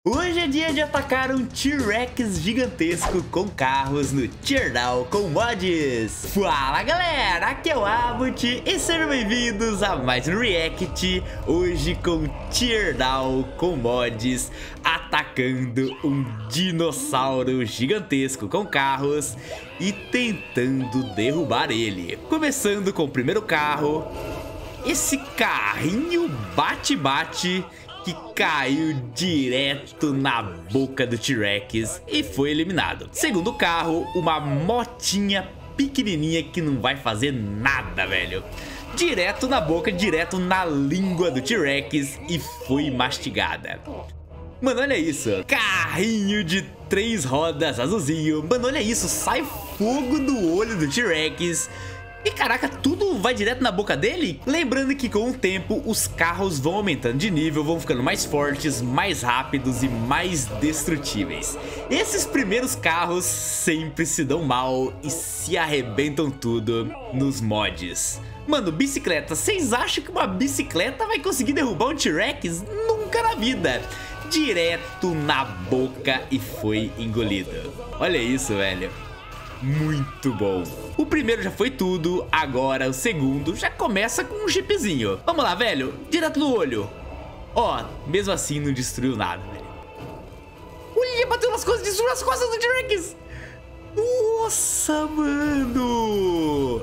Hoje é dia de atacar um T-Rex gigantesco com carros no Teardown com mods. Fala galera, aqui é o Abbott e sejam bem-vindos a mais um React. Hoje com Teardown com mods, atacando um dinossauro gigantesco com carros e tentando derrubar ele. Começando com o primeiro carro, esse carrinho bate-bate que caiu direto na boca do T-Rex e foi eliminado. Segundo carro, uma motinha pequenininha que não vai fazer nada, velho. Direto na boca, direto na língua do T-Rex e foi mastigada. Mano, olha isso. Carrinho de 3 rodas azulzinho. Mano, olha isso. Sai fogo do olho do T-Rex. E caraca, tudo vai direto na boca dele? Lembrando que com o tempo os carros vão aumentando de nível, vão ficando mais fortes, mais rápidos e mais destrutíveis. Esses primeiros carros sempre se dão mal e se arrebentam tudo nos mods. Mano, bicicleta, vocês acham que uma bicicleta vai conseguir derrubar um T-Rex? Nunca na vida! Direto na boca e foi engolido. Olha isso, velho. Muito bom. O primeiro já foi tudo, agora o segundo já começa com um chipzinho. Vamos lá, velho, direto no olho. Ó, mesmo assim não destruiu nada, velho. Ui, bateu nas costas, destruiu as costas do T-Rex. Nossa, mano.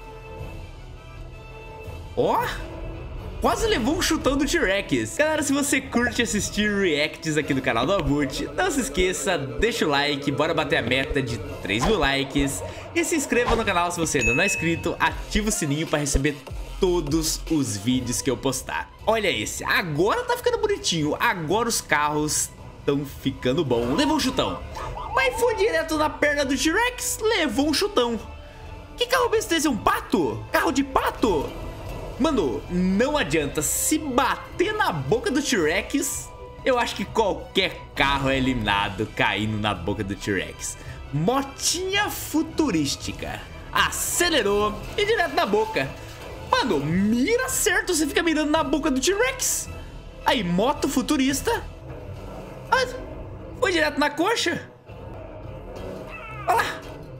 Ó, quase levou um chutão do T-Rex. Galera, se você curte assistir reacts aqui do canal do Abbott, não se esqueça, deixa o like, bora bater a meta de 3 mil likes. E se inscreva no canal se você ainda não é inscrito, ativa o sininho para receber todos os vídeos que eu postar. Olha esse, agora tá ficando bonitinho, agora os carros estão ficando bom. Levou um chutão, mas foi direto na perna do T-Rex, levou um chutão. Que carro besta é esse? Um pato? Carro de pato? Mano, não adianta, se bater na boca do T-Rex, eu acho que qualquer carro é eliminado caindo na boca do T-Rex. Motinha futurística, acelerou e direto na boca. Mano, mira certo, você fica mirando na boca do T-Rex. Aí, moto futurista. Ah, foi direto na coxa. Olha lá.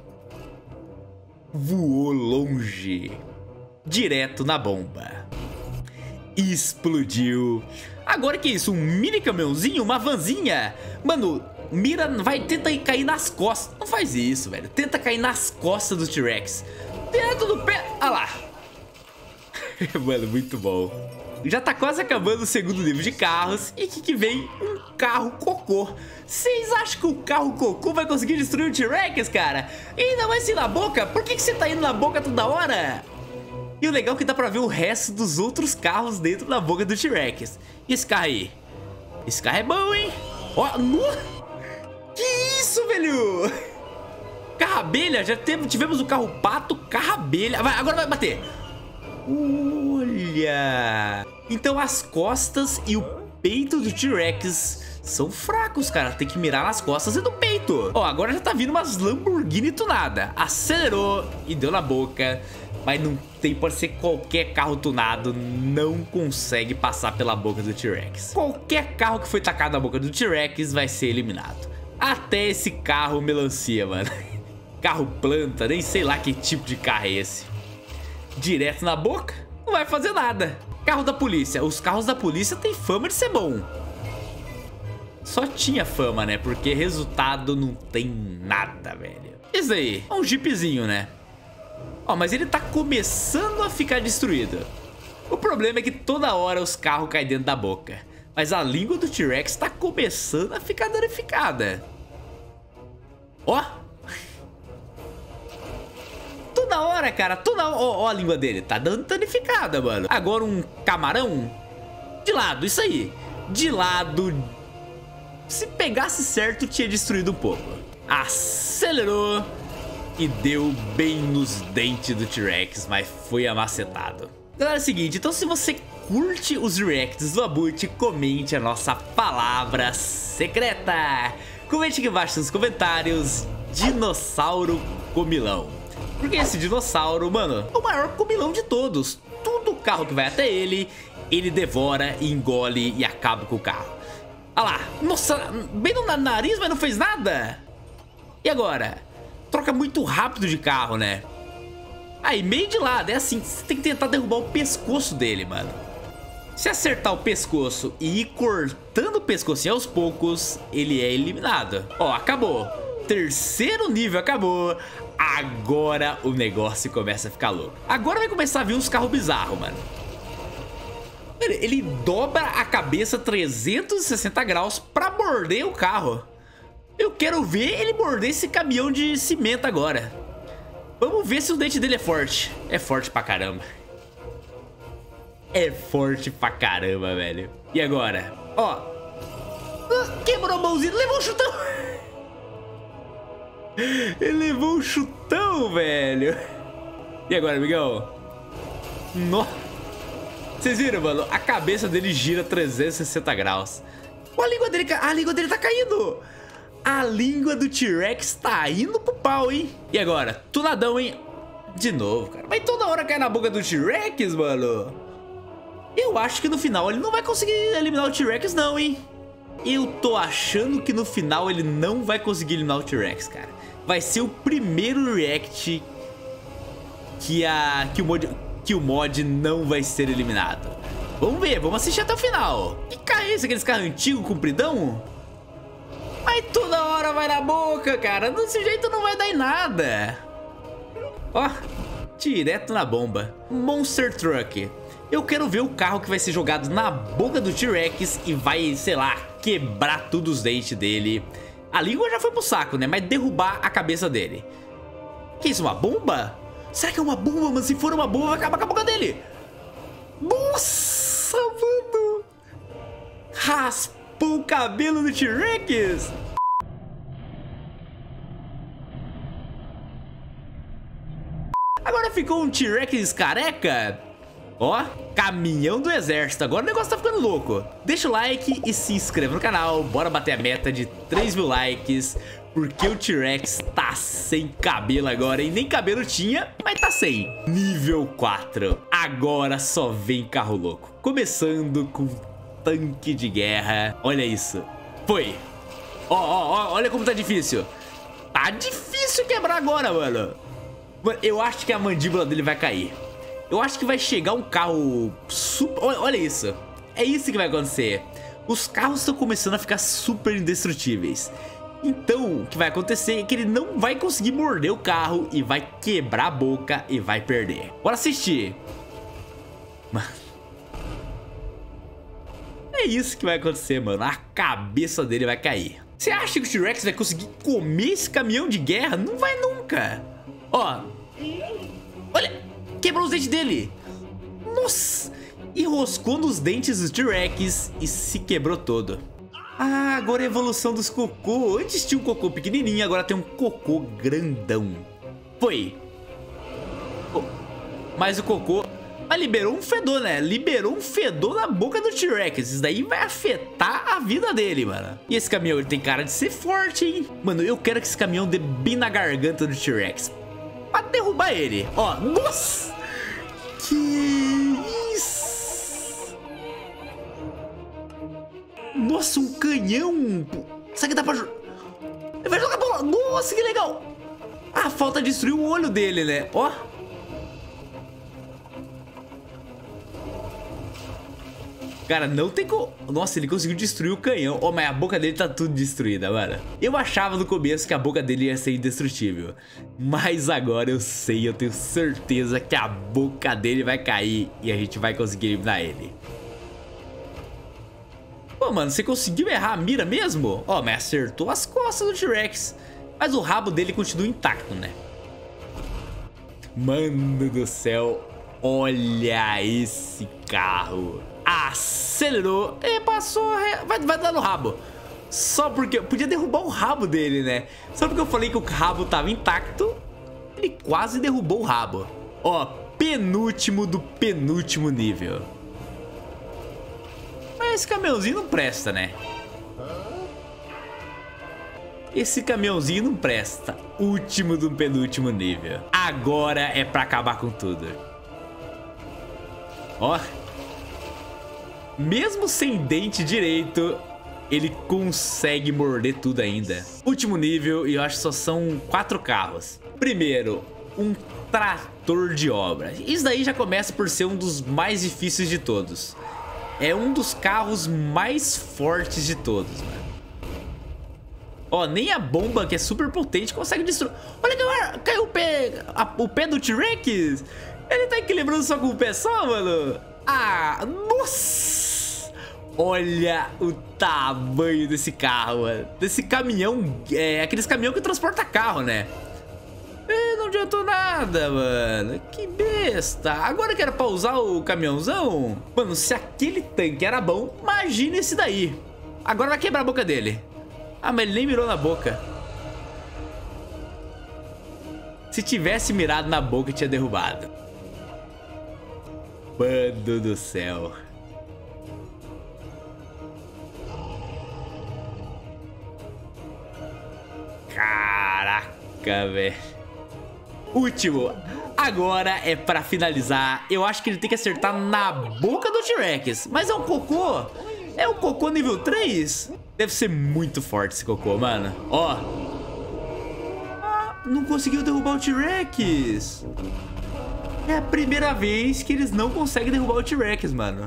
Voou longe. Direto na bomba. Explodiu. Agora que isso? Um mini caminhãozinho? Uma vanzinha? Mano, mira, tenta cair nas costas. Não faz isso, velho. Tenta cair nas costas do T-Rex. Direto do pé. Olha lá. Mano, muito bom. Já tá quase acabando o segundo nível de carros. E que vem um carro cocô. Vocês acham que o carro cocô vai conseguir destruir o T-Rex, cara? E ainda mais ir na boca? Por que você tá indo na boca toda hora? E o legal é que dá pra ver o resto dos outros carros dentro da boca do T-Rex. E esse carro aí? Esse carro é bom, hein? Ó, que isso, velho? Carro abelha, já tivemos o carro pato, carro abelha. Agora vai bater. Olha. Então as costas e o peito do T-Rex são fracos, cara. Tem que mirar nas costas e no peito. Ó, agora já tá vindo umas Lamborghini tunada. Acelerou e deu na boca. Mas não tem, pode ser qualquer carro tunado, não consegue passar pela boca do T-Rex. Qualquer carro que foi tacado na boca do T-Rex vai ser eliminado. Até esse carro melancia, mano. Carro planta, nem sei lá que tipo de carro é esse. Direto na boca, não vai fazer nada. Carro da polícia, os carros da polícia têm fama de ser bom. Só tinha fama, né? Porque resultado não tem nada, velho. Isso aí, é um jeepzinho, né? Ó, mas ele tá começando a ficar destruído. O problema é que toda hora os carros caem dentro da boca. Mas a língua do T-Rex tá começando a ficar danificada. Ó. Toda hora, cara, toda hora. Ó, a língua dele tá danificada, mano. Agora um camarão. De lado, isso aí. De lado. Se pegasse certo, tinha destruído um pouco. Acelerou. E deu bem nos dentes do T-Rex, mas foi amacetado. Galera, é o seguinte, então se você curte os reacts do Abbott, comente a nossa palavra secreta. Comente aqui embaixo nos comentários, dinossauro comilão. Porque esse dinossauro, mano, é o maior comilão de todos. Todo carro que vai até ele, ele devora, engole e acaba com o carro. Olha lá. Nossa, bem no nariz, mas não fez nada. E agora? Troca muito rápido de carro, né? Aí, meio de lado. É assim, você tem que tentar derrubar o pescoço dele, mano. Se acertar o pescoço e ir cortando o pescocinho aos poucos, ele é eliminado. Ó, acabou. Terceiro nível acabou. Agora o negócio começa a ficar louco. Agora vai começar a vir uns carros bizarros, mano. Ele dobra a cabeça 360 graus pra morder o carro. Eu quero ver ele morder esse caminhão de cimento agora. Vamos ver se o dente dele é forte. É forte pra caramba. É forte pra caramba, velho. E agora? Ó. Quebrou a mãozinha. Levou um chutão. Ele levou um chutão, velho. E agora, amigão? Nossa. Vocês viram, mano? A cabeça dele gira 360 graus. A língua dele tá caindo. A língua do T-Rex tá indo pro pau, hein? E agora? Tunadão, hein? De novo, cara. Mas toda hora cai na boca do T-Rex, mano. Eu acho que no final ele não vai conseguir eliminar o T-Rex, não, hein? Eu tô achando que no final ele não vai conseguir eliminar o T-Rex, cara. Vai ser o primeiro react que o mod não vai ser eliminado. Vamos ver, vamos assistir até o final. Que carro é esse? Aqueles carros antigos, compridão? Mas toda hora vai na boca, cara. Desse jeito não vai dar em nada. Ó, direto na bomba. Monster Truck. Eu quero ver o carro que vai ser jogado na boca do T-Rex e vai, sei lá, quebrar tudo os dentes dele. A língua já foi pro saco, né? Mas derrubar a cabeça dele. Que isso, uma bomba? Será que é uma bomba, mano? Se for uma bomba, vai acabar com a boca dele. Nossa, mano. Raspou o cabelo do T-Rex. Agora ficou um T-Rex careca. Ó, caminhão do exército. Agora o negócio tá ficando louco. Deixa o like e se inscreva no canal. Bora bater a meta de 3 mil likes. Porque o T-Rex tá sem cabelo agora, hein? Nem cabelo tinha, mas tá sem. Nível 4. Agora só vem carro louco. Começando com tanque de guerra. Olha isso. Foi. Ó, olha como tá difícil. Tá difícil quebrar agora, mano. Mano, eu acho que a mandíbula dele vai cair. Eu acho que vai chegar um carro super... Olha isso. É isso que vai acontecer. Os carros estão começando a ficar super indestrutíveis. Então, o que vai acontecer é que ele não vai conseguir morder o carro e vai quebrar a boca e vai perder. Bora assistir. Mano. É isso que vai acontecer, mano. A cabeça dele vai cair. Você acha que o T-Rex vai conseguir comer esse caminhão de guerra? Não vai nunca. Ó. Olha. Quebrou os dentes dele. Nossa. Enroscou nos dentes do T-Rex e se quebrou todo. Ah, agora é a evolução dos cocô. Antes tinha um cocô pequenininho, agora tem um cocô grandão. Foi. Oh, mas o cocô... Mas liberou um fedor, né? Liberou um fedor na boca do T-Rex. Isso daí vai afetar a vida dele, mano. E esse caminhão, ele tem cara de ser forte, hein? Mano, eu quero que esse caminhão dê bem na garganta do T-Rex pra derrubar ele. Ó, nossa! Que isso? Nossa, um canhão. Isso aqui dá pra... Ele vai jogar bola. Nossa, que legal. Ah, falta destruir o olho dele, né? Ó. Cara, não tem como... Nossa, ele conseguiu destruir o canhão. Ó, mas a boca dele tá tudo destruída, mano. Eu achava no começo que a boca dele ia ser indestrutível. Mas agora eu sei, eu tenho certeza que a boca dele vai cair e a gente vai conseguir eliminar ele. Pô, mano, você conseguiu errar a mira mesmo? Ó, mas acertou as costas do T-Rex. Mas o rabo dele continua intacto, né? Mano do céu. Olha esse carro. Acelerou e passou. Vai dar no rabo. Só porque... Podia derrubar o rabo dele, né? Só porque eu falei que o rabo tava intacto, ele quase derrubou o rabo. Ó, penúltimo do penúltimo nível. Mas esse caminhãozinho não presta, né? Esse caminhãozinho não presta. Último do penúltimo nível. Agora é pra acabar com tudo. Ó. Mesmo sem dente direito, ele consegue morder tudo ainda. Último nível, e eu acho que só são 4 carros. Primeiro, um trator de obra. Isso daí já começa por ser um dos mais difíceis de todos. É um dos carros mais fortes de todos, mano. Ó, nem a bomba, que é super potente, consegue destruir. Olha que caiu o pé do T-Rex. Ele tá equilibrando só com o pé só, mano. Ah, nossa. Olha o tamanho desse carro, mano. Desse caminhão, aqueles caminhão que transporta carro, né? Não adiantou nada, mano. Que besta. Agora que era pra usar o caminhãozão. Mano, se aquele tanque era bom, imagina esse daí. Agora vai quebrar a boca dele. Ah, mas ele nem mirou na boca. Se tivesse mirado na boca, tinha derrubado. Mano do céu. Caraca, velho. Último. Agora é pra finalizar. Eu acho que ele tem que acertar na boca do T-Rex. Mas é um cocô. É um cocô nível 3. Deve ser muito forte esse cocô, mano. Ó. Ah, não conseguiu derrubar o T-Rex. É a primeira vez que eles não conseguem derrubar o T-Rex, mano.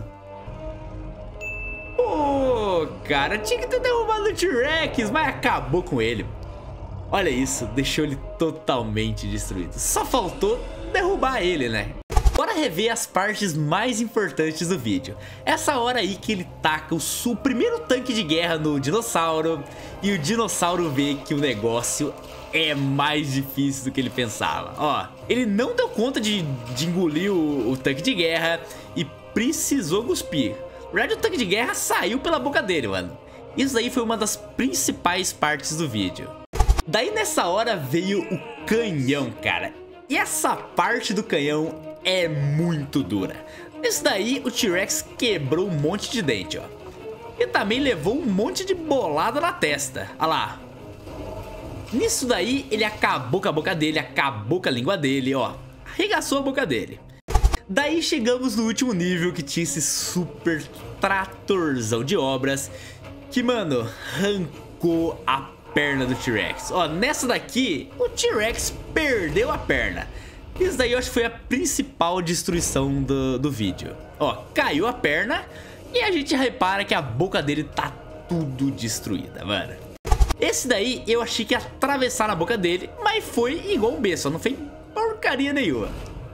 Pô, cara, tinha que ter derrubado o T-Rex, mas acabou com ele. Olha isso, deixou ele totalmente destruído. Só faltou derrubar ele, né? Bora rever as partes mais importantes do vídeo. Essa hora aí que ele taca o primeiro tanque de guerra no dinossauro e o dinossauro vê que o negócio é mais difícil do que ele pensava. Ó, ele não deu conta de engolir o tanque de guerra e precisou cuspir. Na verdade, o tanque de guerra saiu pela boca dele, mano. Isso aí foi uma das principais partes do vídeo. Daí nessa hora veio o canhão, cara. E essa parte do canhão é muito dura. Isso daí o T-Rex quebrou um monte de dente, ó. E também levou um monte de bolada na testa. Olha lá. Nisso daí ele acabou com a boca dele, acabou com a língua dele, ó. Arregaçou a boca dele. Daí chegamos no último nível, que tinha esse super tratorzão de obras que, mano, arrancou a perna do T-Rex. Ó, nessa daqui o T-Rex perdeu a perna. Isso daí eu acho que foi a principal destruição do vídeo. Ó, caiu a perna e a gente repara que a boca dele tá tudo destruída, mano. Esse daí eu achei que ia atravessar na boca dele, mas foi igual um besta, não fez porcaria nenhuma.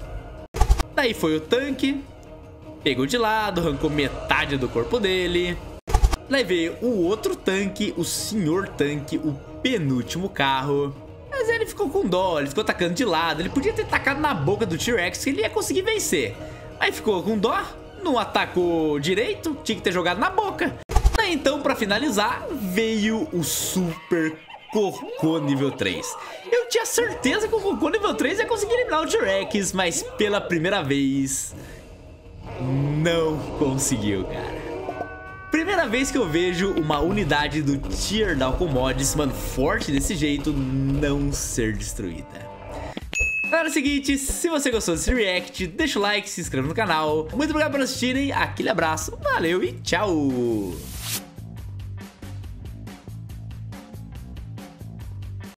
Daí foi o tanque, pegou de lado, arrancou metade do corpo dele. Daí veio o outro tanque, o senhor tanque, o penúltimo carro. Mas ele ficou com dó, ele ficou tacando de lado. Ele podia ter tacado na boca do T-Rex que ele ia conseguir vencer. Aí ficou com dó, não atacou direito, tinha que ter jogado na boca. Daí então, pra finalizar, veio o Super Cocô nível 3. Eu tinha certeza que o Cocô nível 3 ia conseguir eliminar o T-Rex, mas pela primeira vez não conseguiu, cara. Primeira vez que eu vejo uma unidade do Teardown com mods, mano, forte desse jeito, não ser destruída. Galera, é o seguinte, se você gostou desse react, deixa o like, se inscreva no canal. Muito obrigado por assistirem, aquele abraço, valeu e tchau!